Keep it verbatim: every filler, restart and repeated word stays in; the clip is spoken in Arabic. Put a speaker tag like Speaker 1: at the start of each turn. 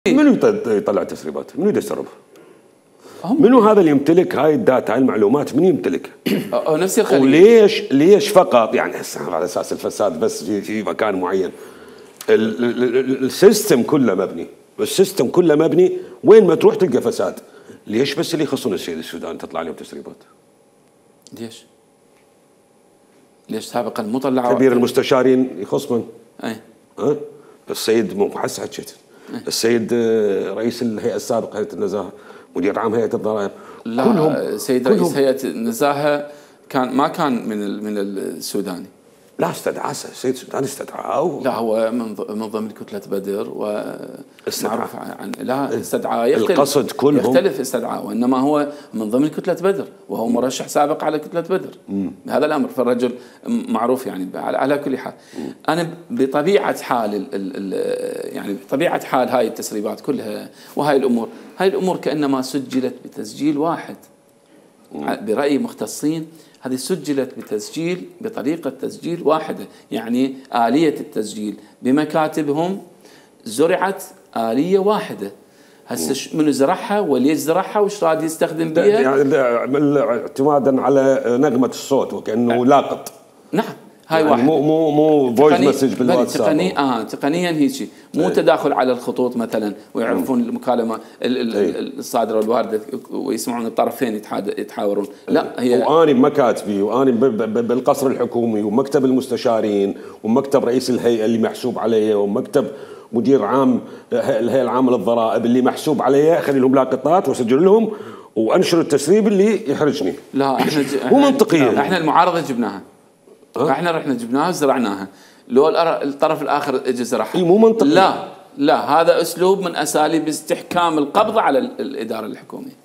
Speaker 1: منو يطلع تسريبات؟ منو يسربها؟ منو هذا اللي يمتلك هاي الداتا، هاي المعلومات؟ من يمتلكها؟
Speaker 2: نفس الخليج.
Speaker 1: وليش ليش فقط يعني هسه على اساس الفساد بس في في مكان معين؟ السيستم كله مبني، السيستم كله مبني، وين ما تروح تلقى فساد. ليش بس اللي يخصون السيد السوداني تطلع لهم تسريبات؟
Speaker 2: ليش؟ ليش سابقا مو طلعوا
Speaker 1: كبير المستشارين يخص من؟
Speaker 2: اي
Speaker 1: ها؟ السيد مو حس حكيت السيد رئيس الهيئه السابق هيئه النزاهه، مدير عام هيئه الضرائب،
Speaker 2: لا كلهم سيد كلهم رئيس هيئه النزاهه كان ما كان من من السوداني.
Speaker 1: لا استدعاه السيد السوداني استدعاه.
Speaker 2: لا هو من من ضمن كتله بدر ومعروف عن لا استدعاه يختلف
Speaker 1: القصد كلهم
Speaker 2: يختلف استدعاه، وانما هو من ضمن كتله بدر وهو مرشح سابق على كتله بدر. هذا الامر، فالرجل معروف يعني على كل حال. مم. انا بطبيعه حال ال ال يعني بطبيعه حال هاي التسريبات كلها وهاي الامور، هاي الامور كانما سجلت بتسجيل واحد. مم. براي مختصين هذه سجلت بتسجيل بطريقة تسجيل واحدة، يعني آلية التسجيل بمكاتبهم زرعت آلية واحدة. هسه منو زرعها وليش زرعها وش راد يستخدم بها؟
Speaker 1: يعني اعتمادا على نغمة الصوت وكأنه لاقط.
Speaker 2: نعم هاي
Speaker 1: يعني
Speaker 2: واحدة،
Speaker 1: مو مو مو فويس مسج بالواتساب.
Speaker 2: تقني اه تقنيا هيك، مو ايه. تداخل على الخطوط مثلا ويعرفون المكالمه الصادره والوارده ويسمعون الطرفين يتحاورون. لا هي
Speaker 1: واني بمكاتبي واني بالقصر الحكومي ومكتب المستشارين ومكتب رئيس الهيئه اللي محسوب علي ومكتب مدير عام الهيئه العامه للضرائب اللي محسوب علي، اخلي لهم لاقطات واسجل لهم وانشر التسريب اللي يحرجني.
Speaker 2: لا احنا
Speaker 1: مو منطقيه.
Speaker 2: احنا المعارضه جبناها، احنا رحنا جبناها وزرعناها، لو الطرف الاخر اجى زرعها.
Speaker 1: اي مو منطقي.
Speaker 2: لا لا هذا اسلوب من اساليب استحكام القبض على الاداره الحكوميه.